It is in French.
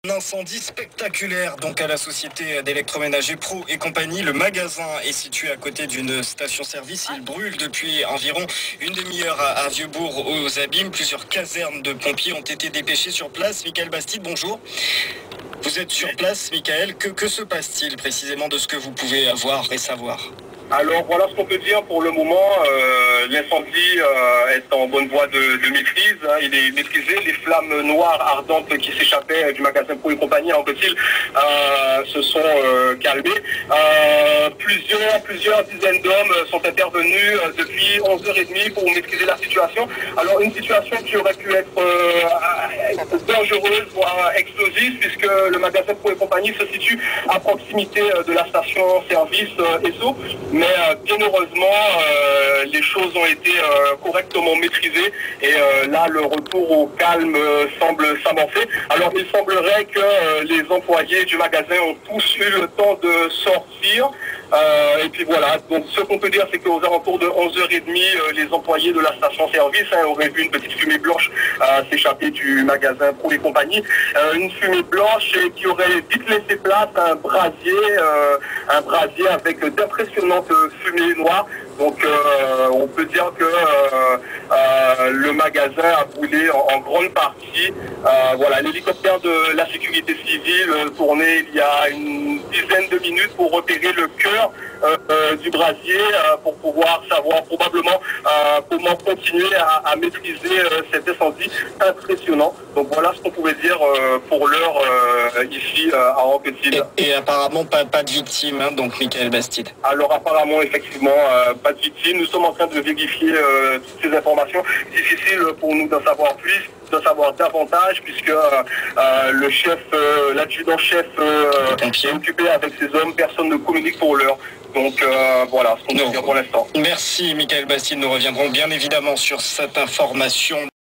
Un incendie spectaculaire donc à la société d'électroménager Pro et compagnie. Le magasin est situé à côté d'une station-service. Il brûle depuis environ une demi-heure à Vieux-Bourg aux Abîmes. Plusieurs casernes de pompiers ont été dépêchées sur place. Michael Bastide, bonjour. Vous êtes sur place, Michael. Que se passe-t-il précisément de ce que vous pouvez voir et savoir? Alors voilà ce qu'on peut dire pour le moment. L'incendie est en bonne voie de maîtrise. Il est maîtrisé. Les flammes noires ardentes qui s'échappaient du magasin Pro et compagnie, semble-t-il, se sont calmées. Plusieurs dizaines d'hommes sont intervenus depuis 11h30 pour maîtriser la situation. Alors une situation qui aurait pu être dangereuse, voire explosive, puisque le magasin Pro et compagnie se situe à proximité de la station-service Esso. Mais bien heureusement, les choses ont été correctement maîtrisées et là, le retour au calme semble s'amorcer. Alors, il semblerait que les employés du magasin ont tous eu le temps de sortir. Et puis voilà, donc ce qu'on peut dire, c'est qu'aux alentours de 11h30, les employés de la station-service auraient vu une petite fumée blanche s'échapper du magasin Pro et compagnie. Une fumée blanche qui aurait vite laissé place à un brasier avec d'impressionnantes fumées noires. Donc on peut dire que le magasin a brûlé en grande partie. Voilà, l'hélicoptère de la sécurité civile tournait il y a une dizaine de minutes pour repérer le cœur du brasier pour pouvoir savoir probablement comment continuer à maîtriser cet incendie impressionnant. Donc voilà ce qu'on pouvait dire pour l'heure ici à Anquetil. Et apparemment pas de victimes, hein, donc Michael Bastide. Alors apparemment effectivement pas de victimes. Nous sommes en train de vérifier toutes ces informations. Difficile pour nous d'en savoir plus, d'en savoir davantage, puisque le chef, l'adjudant-chef est occupé avec ses hommes. Personne ne communique pour l'heure. Donc voilà ce qu'on peut dire pour l'instant. Merci Michael Bastide. Nous reviendrons bien évidemment sur cette information.